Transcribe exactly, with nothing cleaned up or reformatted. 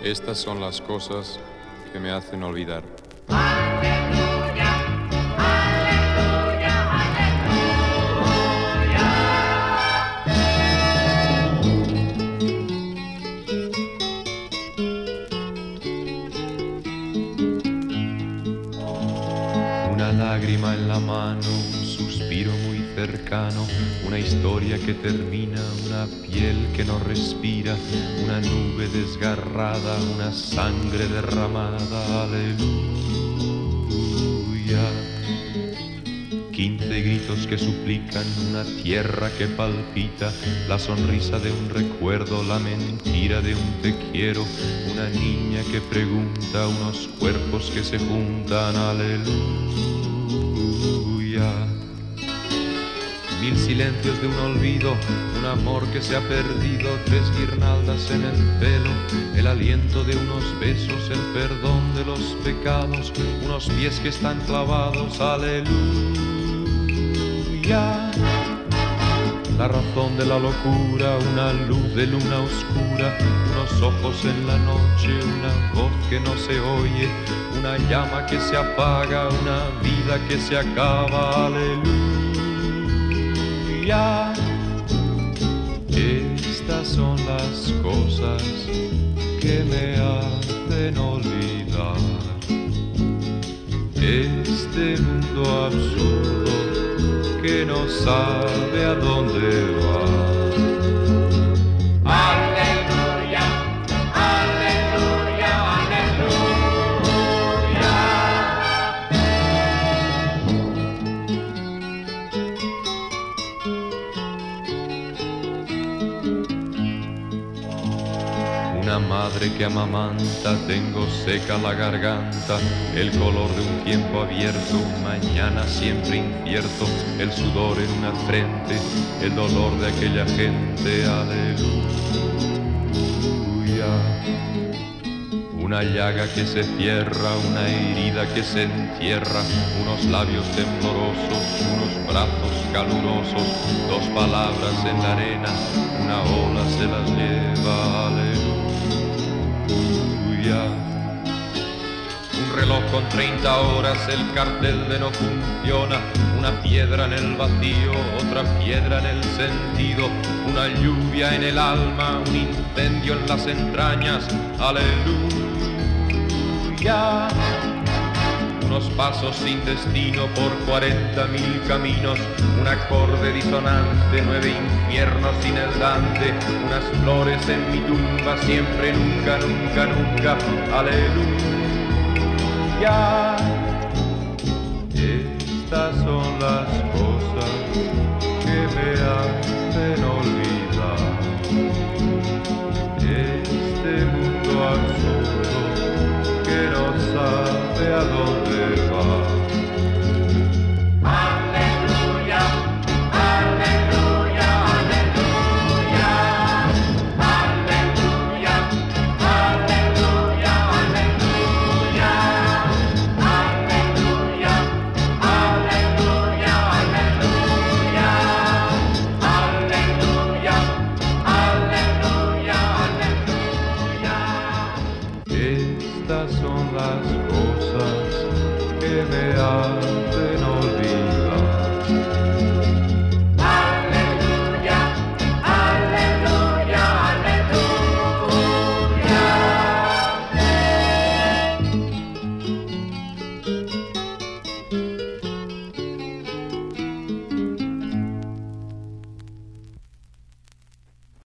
Estas son las cosas que me hacen olvidar. Aleluya, aleluya, aleluya. Una lágrima en la mano, un suspiro muy cercano, una historia que termina, una piel que no respira, una nube desgarrada, una sangre derramada, aleluya. Quince gritos que suplican, una tierra que palpita, la sonrisa de un recuerdo, la mentira de un te quiero, una niña que pregunta, unos cuerpos que se juntan, aleluya. Mil silencios de un olvido, un amor que se ha perdido, tres guirnaldas en el pelo, el aliento de unos besos, el perdón de los pecados, unos pies que están clavados, aleluya. La razón de la locura, una luz de luna oscura, unos ojos en la noche, una voz que no se oye, una llama que se apaga, una vida que se acaba, aleluya. Estas son las cosas que me hacen olvidar este mundo absurdo que no sabe a dónde va. aleluya, aleluya, Una madre que amamanta, tengo seca la garganta, el color de un tiempo abierto, un mañana siempre incierto, el sudor en una frente, el dolor de aquella gente, aleluya. Una llaga que se cierra, una herida que se entierra, unos labios temblorosos, unos brazos calurosos, dos palabras en la arena, una ola se las lleva, aleluya. Un reloj con treinta horas, el cartel de no funciona, una piedra en el vacío, otra piedra en el sentido, una lluvia en el alma, un incendio en las entrañas, aleluya. Unos pasos sin destino por cuarenta mil caminos, un acorde disonante, nueve infiernos sin el Dante, unas flores en mi tumba, siempre, nunca, nunca, nunca, aleluya. Estas son las cosas que me hacen